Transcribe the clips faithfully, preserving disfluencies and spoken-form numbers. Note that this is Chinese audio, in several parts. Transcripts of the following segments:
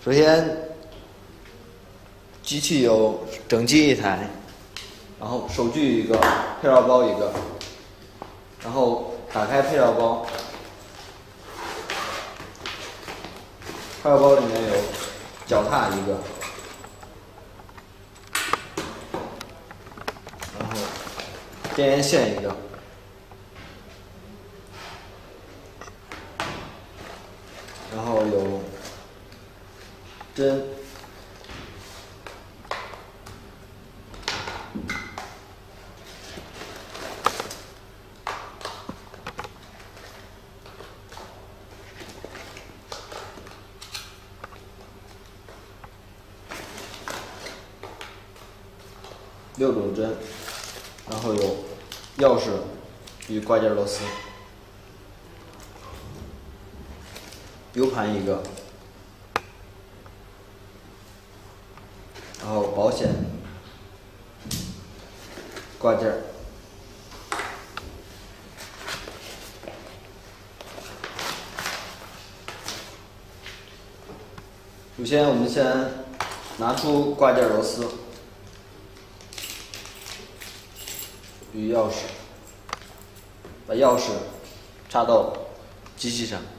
首先，机器有整机一台，然后手锯一个，配料包一个，然后打开配料包，配料包里面有脚踏一个，然后电源线一个。 然后有针，六种针，然后有钥匙与挂件螺丝。 U 盘一个，然后保险挂件儿，首先我们先拿出挂件螺丝与钥匙，把钥匙插到机器上。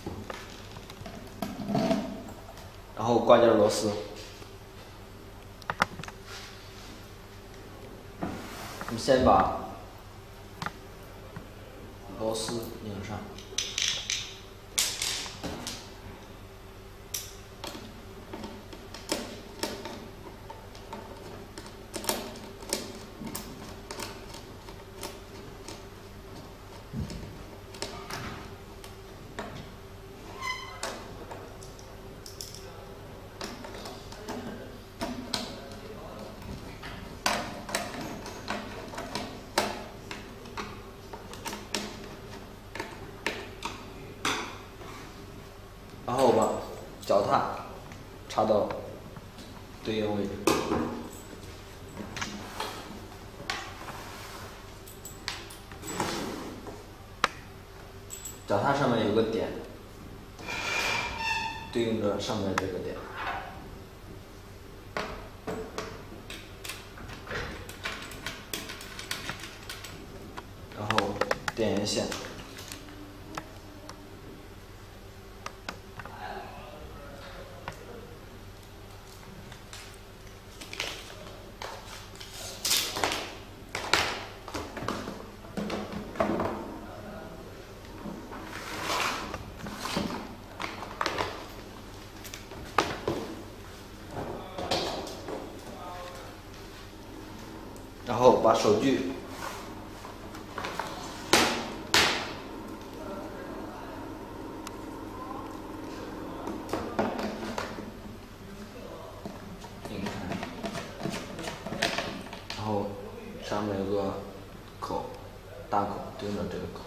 然后挂件螺丝，我们先把螺丝拧上，然后把脚踏插到对应位置。脚踏上面有个点，对应着上面这个点。然后电源线。 然后把手锯拧开，然后上面有个口，大口对应着这个口。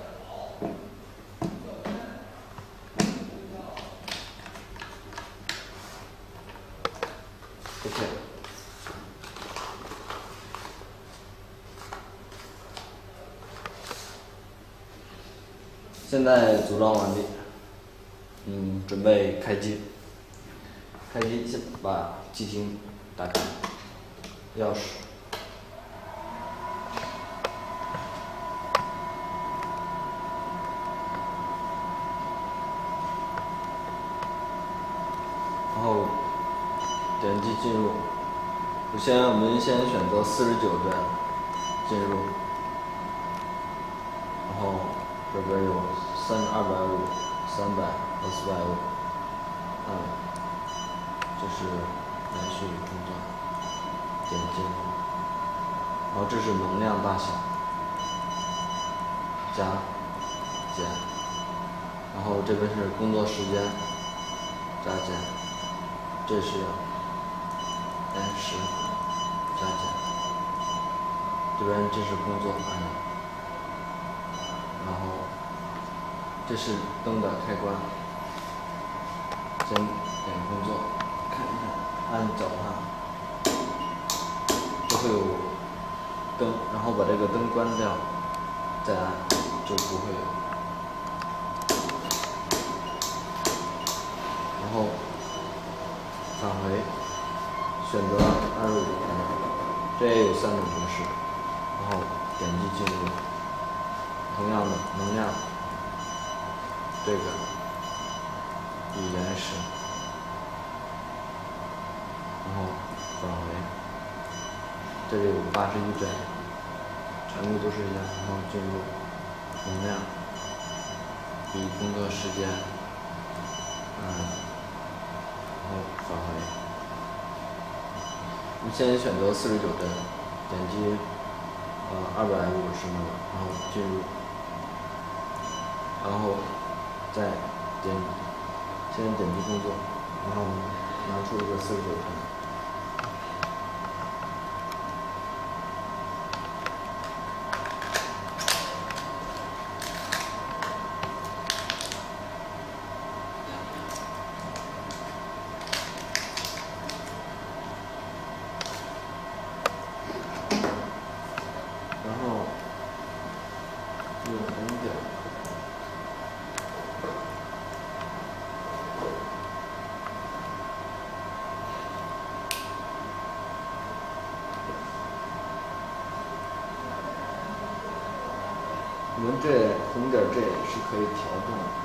OK。 现在组装完毕，嗯，准备开机。开机先把机厅打开，钥匙，然后点击进入。首先我们先选择四十九帧进入，然后这边有三二百五、三百和四百五，嗯，这是连续工作，点进，然后这是能量大小，加减，然后这边是工作时间，加减，这是 N 十加减，这边这是工作按钮。 然后，这是灯的开关。先点工作，看一下，按脚踏，就会有灯，然后把这个灯关掉，再按，就不会有。然后返回，选择二十五天，这也有三种模式，然后点击进入，同样的能量，这个以原始，然后返回，这里有八十一帧，全部都是一样，然后进入能量，比工作时间，嗯，然后返回。你先选择四十九帧，点击呃二百五十秒，然后进入，然后再点先点击工作，然后拿出一个四十九帧。然后用红点，我们这红点这也是可以调整的。